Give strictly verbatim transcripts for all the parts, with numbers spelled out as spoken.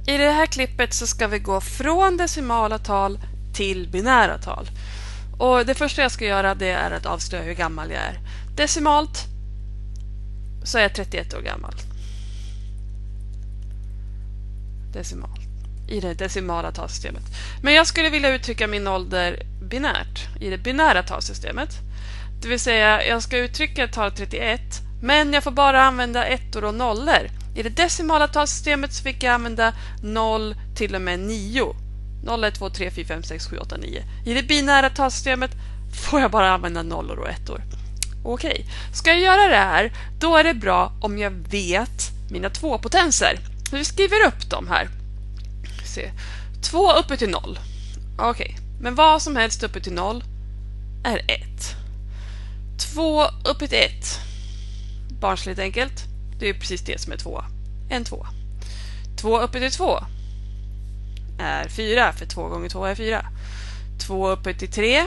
I det här klippet så ska vi gå från decimala tal till binära tal. Och det första jag ska göra det är att avslöja hur gammal jag är. Decimalt så är jag trettioett år gammal. Decimalt. I det decimala talsystemet. Men jag skulle vilja uttrycka min ålder binärt i det binära talsystemet. Det vill säga jag ska uttrycka tal trettioett, men jag får bara använda ettor och nollor. I det decimala talsystemet så fick jag använda noll till och med nio. noll, ett, två, tre, fyra, fem, sex, sju, åtta, nio. I det binära talsystemet får jag bara använda nollor och ettor. Okej, ska jag göra det här, då är det bra om jag vet mina tvåpotenser. Så vi skriver upp dem här. Se. två uppe till noll. Okej, men vad som helst uppe till noll är ett. två uppe till ett. Barnsligt enkelt. Det är precis det som är två. En två. två uppe till två är fyra, för två gånger två är fyra. två uppe till tre.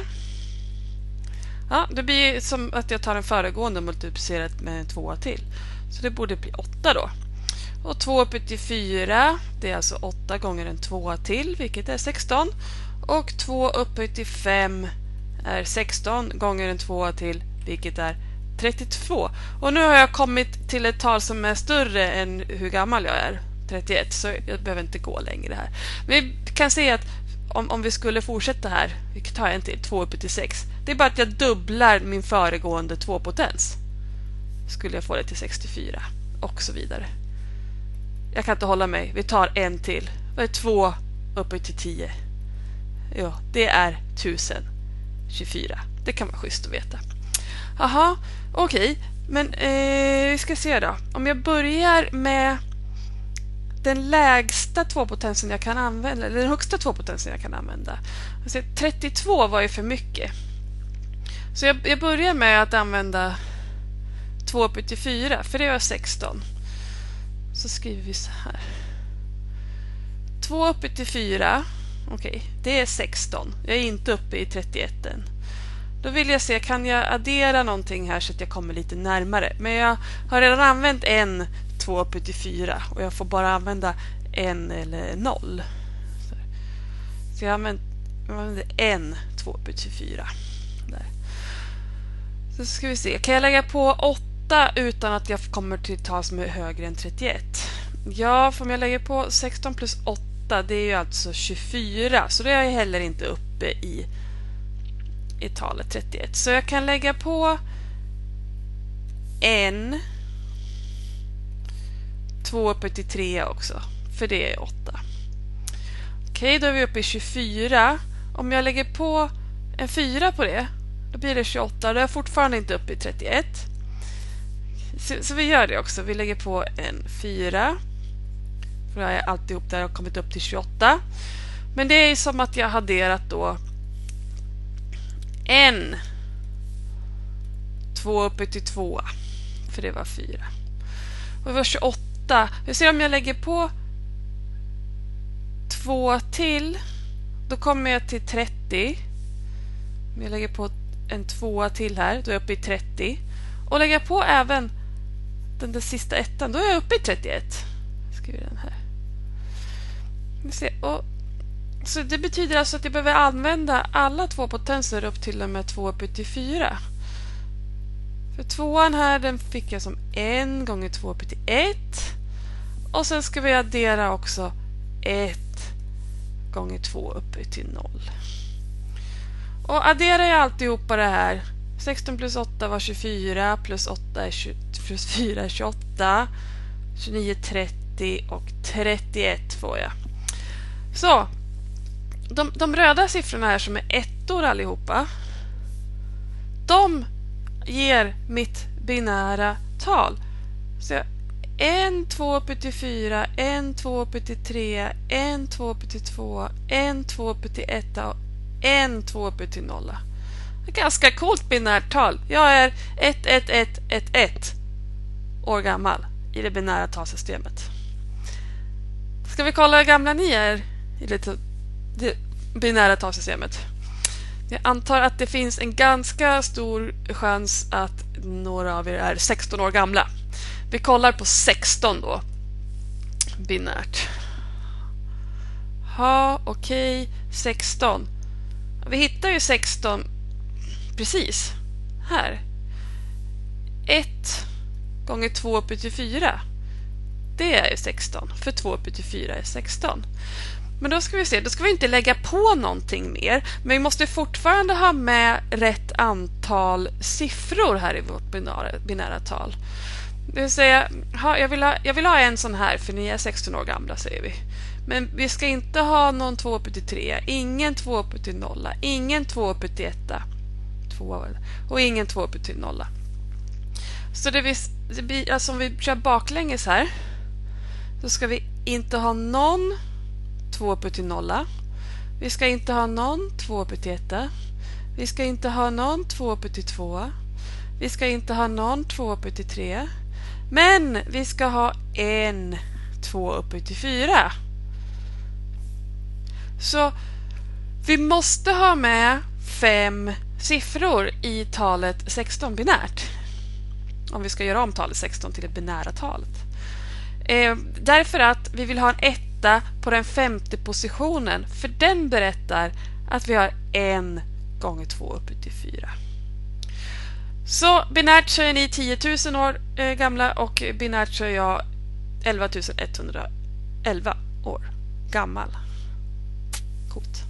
Ja, det blir som att jag tar en föregående multiplicerat med en tvåa till. Så det borde bli åtta då. Och två uppe till fyra, det är alltså åtta gånger en tvåa till, vilket är sexton. Och två uppe till fem är sexton gånger en tvåa till, vilket är trettiotvå. Och nu har jag kommit till ett tal som är större än hur gammal jag är, trettioett, så jag behöver inte gå längre här. Men vi kan se att om, om vi skulle fortsätta här, vi tar en till, två uppe till sex. Det är bara att jag dubblar min föregående tvåpotens. Skulle jag få det till sextiofyra och så vidare. Jag kan inte hålla mig, vi tar en till. Vad är två uppe till tio? Ja, det är tusen tjugofyra. Det kan vara schysst att veta. Jaha, okej. Okay. Men eh, vi ska se då. Om jag börjar med den lägsta tvåpotensen jag kan använda, eller den högsta tvåpotensen jag kan använda. Alltså, trettiotvå var ju för mycket. Så jag, jag börjar med att använda två uppe till fyra, för det är sexton. Så skriver vi så här. två uppe till fyra, okej, okay, det är sexton. Jag är inte uppe i trettioett än. Då vill jag se, kan jag addera någonting här så att jag kommer lite närmare. Men jag har redan använt en två uppe till fyra och jag får bara använda en eller noll. Så, så jag använder, jag använder en två uppe till fyra. Där. Så ska vi se, kan jag lägga på åtta utan att jag kommer till tal som är högre än trettioett? Ja, för om jag lägger på sexton plus åtta, det är ju alltså tjugofyra. Så det är jag heller inte uppe i i talet trettioett. Så jag kan lägga på en två uppe till tre också, för det är åtta. Okej, då är vi uppe i tjugofyra. Om jag lägger på en fyra på det, då blir det tjugoåtta. Då är jag fortfarande inte uppe i trettioett. Så, så vi gör det också. Vi lägger på en fyra. För jag är alltihop där och kommit upp till tjugoåtta. Men det är som att jag har adderat då en två uppe till två, för det var fyra. Och det var tjugoåtta. Vi ser om jag lägger på två till, då kommer jag till trettio. Om jag lägger på en tvåa till här, då är jag uppe i trettio. Och lägger jag på även den där sista ettan, då är jag uppe i trettioett. Jag skriver den här. Vi ser, och så det betyder alltså att jag behöver använda alla två potenser upp till och med två uppe till fyra. För tvåan här, den fick jag som en gånger två uppe till ett. Och sen ska vi addera också ett gånger två uppe till noll. Och adderar jag alltihopa det här. sexton plus åtta var tjugofyra, plus åtta är tjugo, plus fyra är tjugoåtta, tjugonio, trettio och trettioett får jag. Så De, de röda siffrorna här som är ettor allihopa, de ger mitt binära tal. Så jag, en två uppe till fyra, en två uppe till tre, en två uppe till två, en två uppe till ett och en två uppe till noll. Det är ganska coolt binärt tal. Jag är ett ett ett ett ett år gammal i det binära talsystemet. Ska vi kolla hur gamla ni är i det det binära talsystemet? Jag antar att det finns en ganska stor chans att några av er är sexton år gamla. Vi kollar på sexton då. Binärt. Ha, okej, okay, sexton. Vi hittar ju sexton precis här. ett gånger två upphöjt till fyra. Det är ju sexton. För två upphöjt till fyra är sexton. Men då ska vi se, då ska vi inte lägga på någonting mer. Men vi måste fortfarande ha med rätt antal siffror här i vårt binära, binära tal. Det vill säga, ha, jag, vill ha, jag vill ha en sån här, för ni är sexton år gamla, säger vi. Men vi ska inte ha någon två upphöjt till tre, ingen två upphöjt till nolla, ingen två upphöjt till etta, två, och ingen två upphöjt till nolla. Så det, vis, det blir, alltså om vi kör baklänges här, så ska vi inte ha någon två upphöjt till nolla. Vi ska inte ha någon två upphöjt till etta. Vi ska inte ha någon två upphöjt till två. Vi ska inte ha någon två upphöjt till tre. Men vi ska ha en två upphöjt till fyra. Så vi måste ha med fem siffror i talet sexton binärt. Om vi ska göra om talet sexton till det binära talet. Eh, därför att vi vill ha en etta på den femte positionen. För den berättar att vi har en gånger två upphöjt till fyra. Så binärt så är ni tio tusen år eh, gamla och binärt så är jag elva tusen etthundraelva år gammal. Coolt.